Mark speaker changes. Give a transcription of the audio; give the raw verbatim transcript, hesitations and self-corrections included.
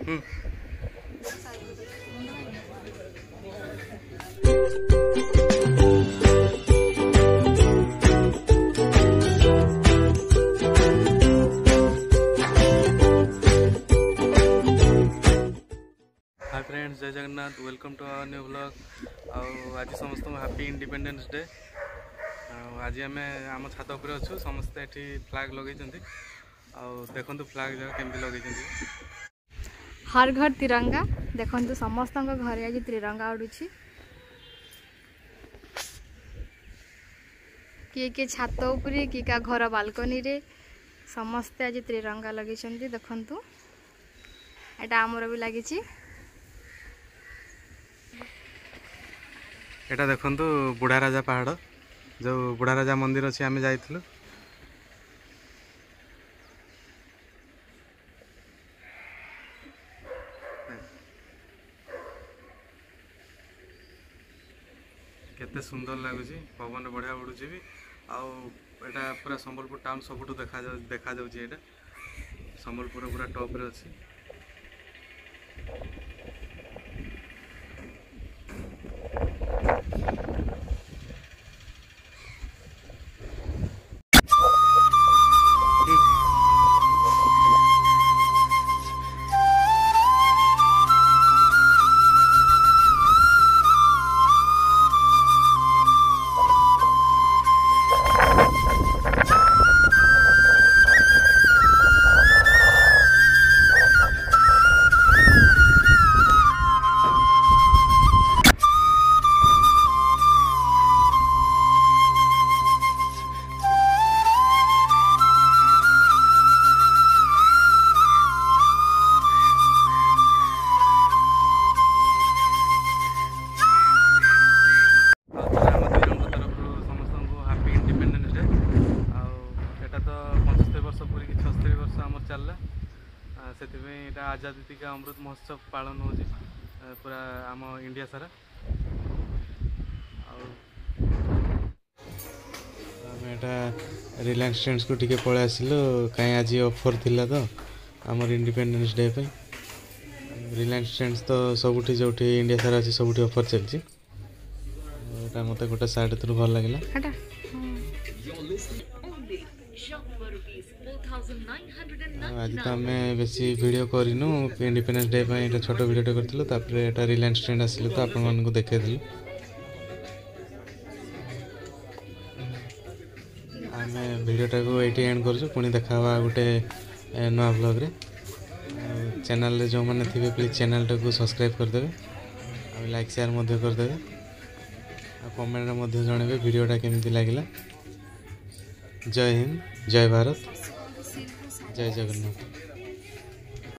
Speaker 1: हम्म hi friends, जय Jagannath. Welcome to our new vlog. आज समस्त हैप्पी इंडिपेंडेंस डे। आज आम आम छात उपर अच्छु समस्ते ये फ्लैग लगे देखु फ्लैग जगह केमती लगे।
Speaker 2: हर घर तिरंगा देखु समस्त घर आज तिरंगा उड़ुछि। किए किए छात उपरे किए का घर बालकनी रे समस्ते आज तिरंगा लगे देखु। एटा आमर भी लगी।
Speaker 1: एटा देखंतु बुढ़ा राजा पहाड़ जो बुढ़ा राजा मंदिर अच्छी आम जाइलु। केते सुंदर लगुच पवन बढ़िया उड़ुची भी आटा पूरा संबलपुर टाउन सबुठ देखा देखा जाउची। एटा संबलपुर पूरा टॉप रे अच्छी। से आजादी का अमृत महोत्सव पालन हो पूरा आम इंडिया सारा। रिलायंस ट्रेंड्स को टिके पळे आसिलो कहीं आज ऑफर थिला तो आमर इंडिपेंडेंस डे पे। रिलायंस ट्रेंड्स तो सबुठी जो इंडिया सारा अच्छी सबुठी ऑफर चलती। मत गोटे साइड थ्रू भल लगे। आज तो आम बेसी वीडियो करूँ इंडिपेंडेंस डे पे छोट वीडियो कर रिलायंस ट्रेंड आसिल तो आपण देखी। आम वीडियोटा को ये एंड कर पुणी देखा गोटे नुआ ब्लॉग रे। चैनल जो मैंने थे प्लीज चैनल टाक सब्सक्राइब करदे और लाइक शेयर करदे। कमेंट में जनइबे वीडियोटा केमती लगिला। जय हिंद, जय भारत, जय जगन्नाथ।